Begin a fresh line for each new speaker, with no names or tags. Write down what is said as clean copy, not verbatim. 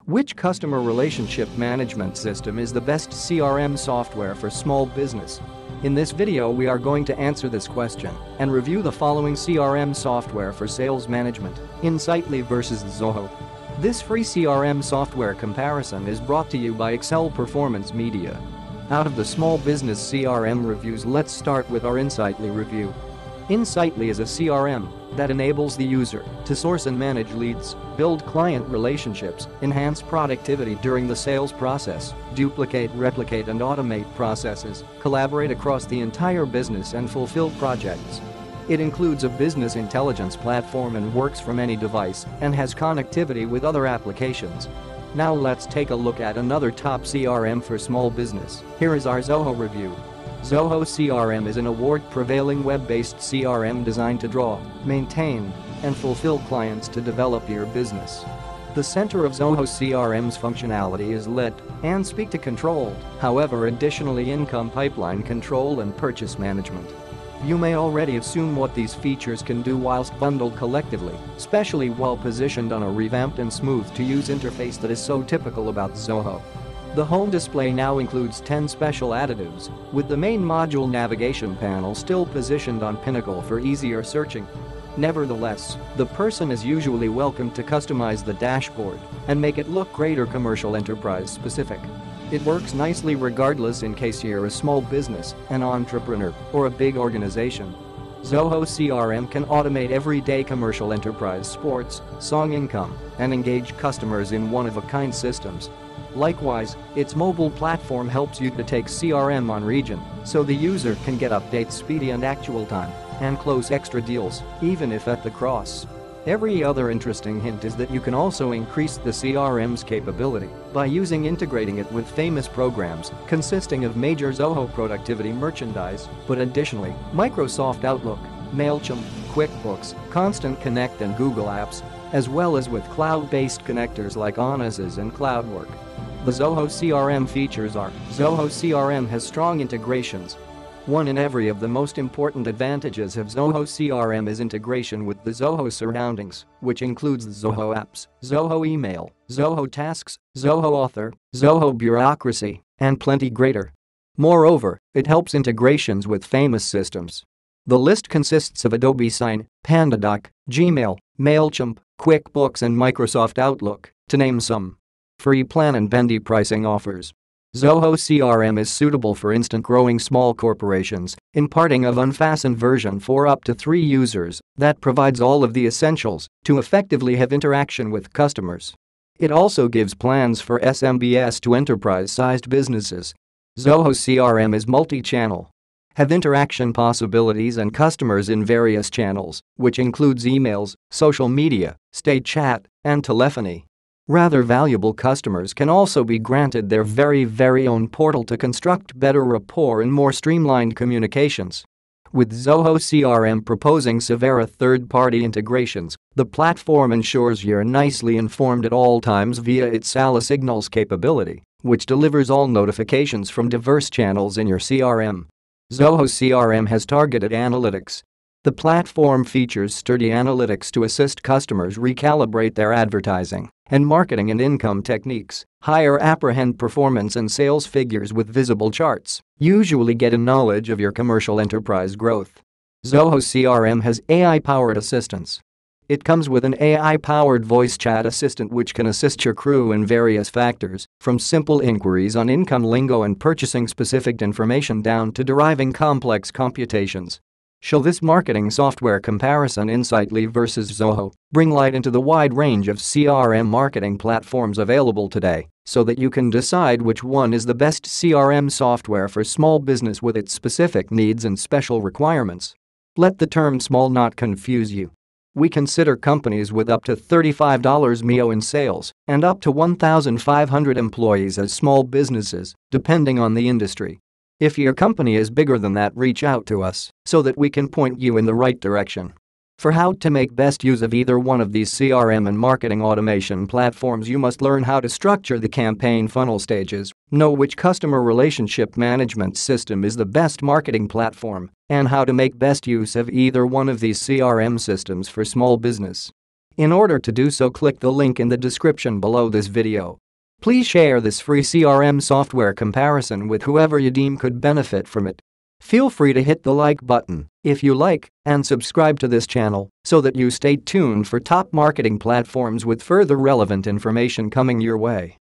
Which customer relationship management system is the best CRM software for small business? In this video we are going to answer this question and review the following CRM software for sales management: Insightly versus Zoho. This free CRM software comparison is brought to you by Excel Performance Media. Out of the small business CRM reviews, let's start with our Insightly review. Insightly is a CRM that enables the user to source and manage leads, build client relationships, enhance productivity during the sales process, duplicate, replicate and automate processes, collaborate across the entire business and fulfill projects. It includes a business intelligence platform and works from any device and has connectivity with other applications. Now let's take a look at another top CRM for small business. Here is our Zoho review. Zoho CRM is an award-prevailing web-based CRM designed to draw, maintain, and fulfill clients to develop your business. The center of Zoho CRM's functionality is lead and speak to controlled, however additionally income pipeline control and purchase management. You may already assume what these features can do whilst bundled collectively, especially while positioned on a revamped and smooth-to-use interface that is so typical about Zoho. The home display now includes 10 special additives, with the main module navigation panel still positioned on Pinnacle for easier searching. Nevertheless, the person is usually welcome to customize the dashboard and make it look great or commercial enterprise specific. It works nicely regardless in case you're a small business, an entrepreneur, or a big organization. Zoho CRM can automate everyday commercial enterprise sports, song income, and engage customers in one-of-a-kind systems. Likewise, its mobile platform helps you to take CRM on region, so the user can get updates speedy and actual time, and close extra deals, even if at the cross. Every other interesting hint is that you can also increase the CRM's capability by integrating it with famous programs consisting of major Zoho productivity merchandise, but additionally, Microsoft Outlook, MailChimp, QuickBooks, Constant Connect and Google Apps, as well as with cloud-based connectors like Onesys and CloudWork. The Zoho CRM features are: Zoho CRM has strong integrations. One in every of the most important advantages of Zoho CRM is integration with the Zoho surroundings, which includes the Zoho Apps, Zoho Email, Zoho Tasks, Zoho Author, Zoho Bureaucracy, and plenty greater. Moreover, it helps integrations with famous systems. The list consists of Adobe Sign, PandaDoc, Gmail, MailChimp, QuickBooks and Microsoft Outlook, to name some. Free plan and bendy pricing offers. Zoho CRM is suitable for instant growing small corporations, imparting of unfastened version for up to 3 users that provides all of the essentials to effectively have interaction with customers. It also gives plans for SMBs to enterprise-sized businesses. Zoho CRM is multi-channel. Have interaction possibilities and customers in various channels, which includes emails, social media, state chat, and telephony. Rather valuable customers can also be granted their very own portal to construct better rapport and more streamlined communications. With Zoho CRM proposing severe third-party integrations, the platform ensures you're nicely informed at all times via its Sala Signals capability, which delivers all notifications from diverse channels in your CRM. Zoho CRM has targeted analytics. The platform features sturdy analytics to assist customers recalibrate their advertising and marketing and income techniques, higher apprehend performance and sales figures with visible charts, usually get a knowledge of your commercial enterprise growth. Zoho CRM has AI-powered assistance. It comes with an AI-powered voice chat assistant which can assist your crew in various factors, from simple inquiries on income lingo and purchasing specific information down to deriving complex computations. Shall this marketing software comparison, Insightly versus Zoho, bring light into the wide range of CRM marketing platforms available today so that you can decide which one is the best CRM software for small business with its specific needs and special requirements? Let the term small not confuse you. We consider companies with up to $35 MIO in sales and up to 1,500 employees as small businesses, depending on the industry. If your company is bigger than that, reach out to us so that we can point you in the right direction. For how to make best use of either one of these CRM and marketing automation platforms, you must learn how to structure the campaign funnel stages, know which customer relationship management system is the best marketing platform, and how to make best use of either one of these CRM systems for small business. In order to do so, click the link in the description below this video. Please share this free CRM software comparison with whoever you deem could benefit from it. Feel free to hit the like button if you like and subscribe to this channel so that you stay tuned for top marketing platforms with further relevant information coming your way.